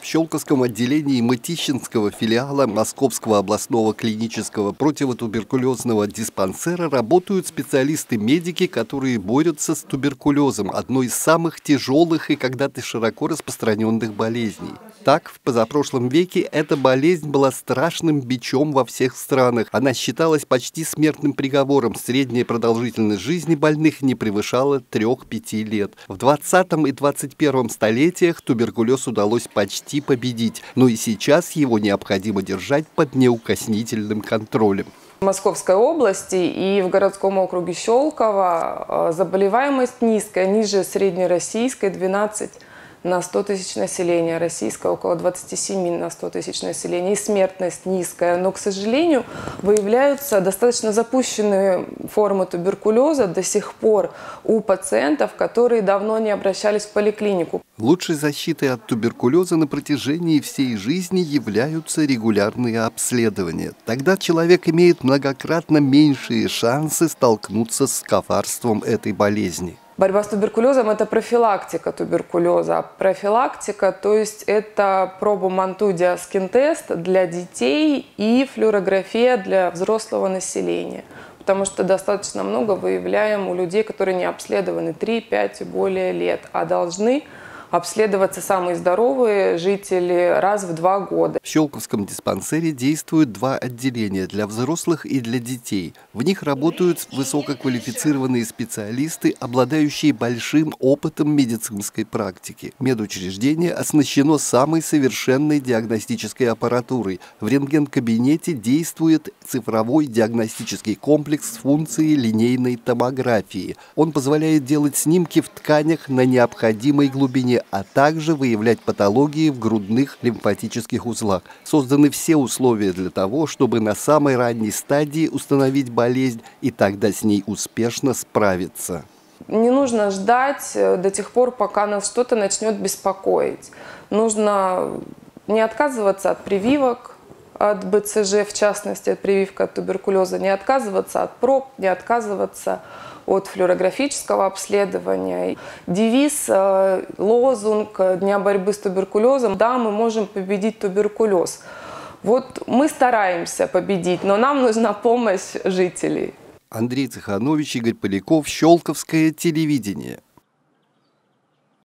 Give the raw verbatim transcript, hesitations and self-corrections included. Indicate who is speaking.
Speaker 1: В Щелковском отделении Мытищинского филиала Московского областного клинического противотуберкулезного диспансера работают специалисты-медики, которые борются с туберкулезом, одной из самых тяжелых и когда-то широко распространенных болезней. Так, в позапрошлом веке эта болезнь была страшным бичом во всех странах. Она считалась почти смертным приговором. Средняя продолжительность жизни больных не превышала трёх-пяти лет. В двадцатом и двадцать первом столетиях туберкулез удалось почти победить, но и сейчас его необходимо держать под неукоснительным контролем.
Speaker 2: В Московской области и в городском округе Щелково заболеваемость низкая, ниже среднероссийской, двенадцать на сто тысяч населения, российская около двадцати семи на сто тысяч населения, и смертность низкая. Но, к сожалению, выявляются достаточно запущенные формы туберкулеза до сих пор у пациентов, которые давно не обращались в поликлинику.
Speaker 1: Лучшей защитой от туберкулеза на протяжении всей жизни являются регулярные обследования. Тогда человек имеет многократно меньшие шансы столкнуться с коварством этой болезни.
Speaker 2: Борьба с туберкулезом – это профилактика туберкулеза. Профилактика, то есть это проба Манту скин-тест для детей и флюорография для взрослого населения. Потому что достаточно много выявляем у людей, которые не обследованы три-пять и более лет, а должны обследоваться самые здоровые жители раз в два года.
Speaker 1: В Щелковском диспансере действуют два отделения для взрослых и для детей. В них работают высококвалифицированные специалисты, обладающие большим опытом медицинской практики. Медучреждение оснащено самой совершенной диагностической аппаратурой. В рентген-кабинете действует цифровой диагностический комплекс с функцией линейной томографии. Он позволяет делать снимки в тканях на необходимой глубине, а также выявлять патологии в грудных лимфатических узлах. Созданы все условия для того, чтобы на самой ранней стадии установить болезнь и тогда с ней успешно справиться.
Speaker 2: Не нужно ждать до тех пор, пока нас что-то начнет беспокоить. Нужно не отказываться от прививок, от бэ цэ жэ, в частности, от прививки от туберкулеза, не отказываться от проб, не отказываться от флюорографического обследования. Девиз, лозунг Дня борьбы с туберкулезом: да, мы можем победить туберкулез. Вот мы стараемся победить, но нам нужна помощь жителей.
Speaker 1: Андрей Цеханович, Игорь Поляков, Щелковское телевидение.